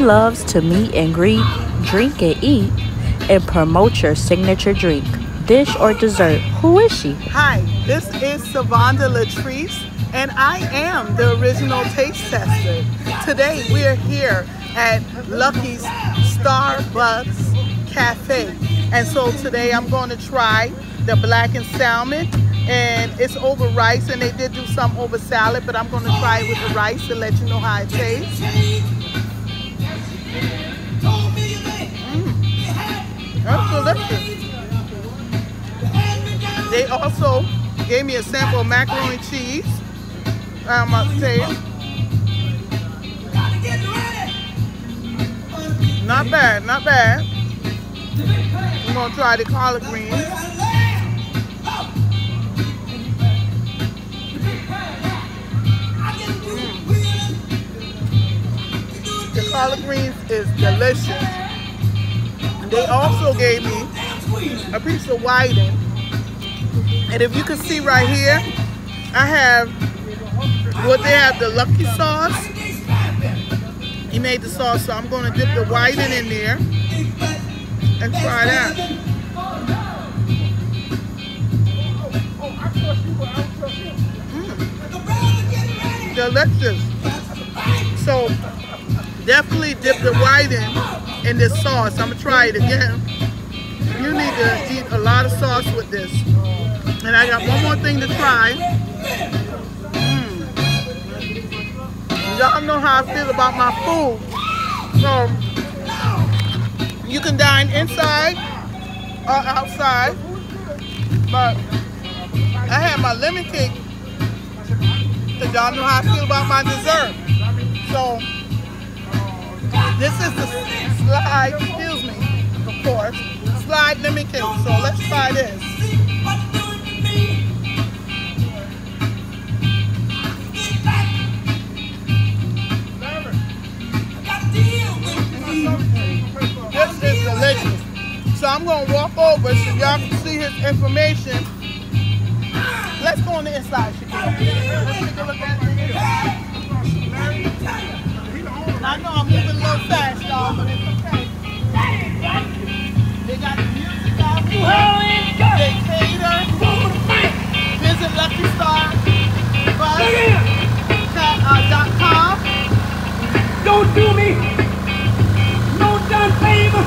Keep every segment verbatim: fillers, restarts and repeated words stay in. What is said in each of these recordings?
loves to meet and greet, drink and eat, and promote your signature drink, dish, or dessert. Who is she? Hi, this is Savonda Latrice, and I am the original taste tester. Today we're here at Lucky's Starbucks Cafe, and so today I'm going to try the Blackened Salmon, and it's over rice, and they did do some over salad, but I'm going to try it with the rice to let you know how it tastes. Mm. That's delicious. They also gave me a sample of macaroni and cheese. I must say, not bad, not bad. I'm gonna try the collard greens. Mm. The collard greens is delicious. They also gave me a piece of whiting. And if you can see right here, I have what they have, the Lucky sauce. He made the sauce, so I'm going to dip the whiting in there and try that. Mm. Delicious. So definitely dip the whiting in this sauce. I'm going to try it again. You need to eat a lot of sauce with this. And I got one more thing to try. Mm. Y'all know how I feel about my food. So, you can dine inside or outside. But I had my lemon cake because y'all know how I feel about my dessert. So, this is the slide, excuse me, of course, slide lemon cake. So, let's try this. This is delicious. So I'm going to walk over so y'all can see his information. Let's go on the inside, Shaquille. Let's take a look at the inside. I know I'm moving a little fast, y'all, but it's okay. They got the music out here. They cater. Visit Lucky Star Bus dot com. Don't do me. No done favor.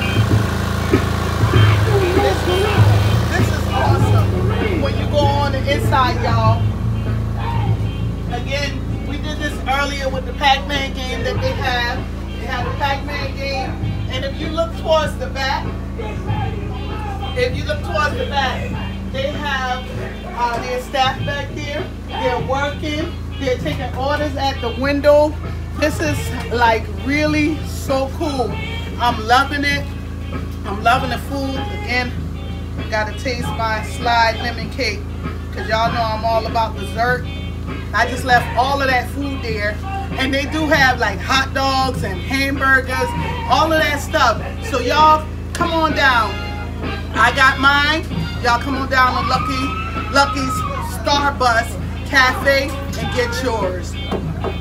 This is, this is awesome. When you go on the inside, y'all. Again, we did this earlier with the Pac-Man game that they have. They have the Pac-Man game. And if you look towards the back, if you look towards the back, they have uh, their staff back there. They're working. They're taking orders at the window. This is like really so cool. I'm loving it. I'm loving the food. Again, gotta taste my slide lemon cake because y'all know I'm all about dessert. I just left all of that food there. And they do have like hot dogs and hamburgers, all of that stuff. So y'all come on down. I got mine. Y'all come on down to Lucky, Lucky's Starbucks Cafe and get yours.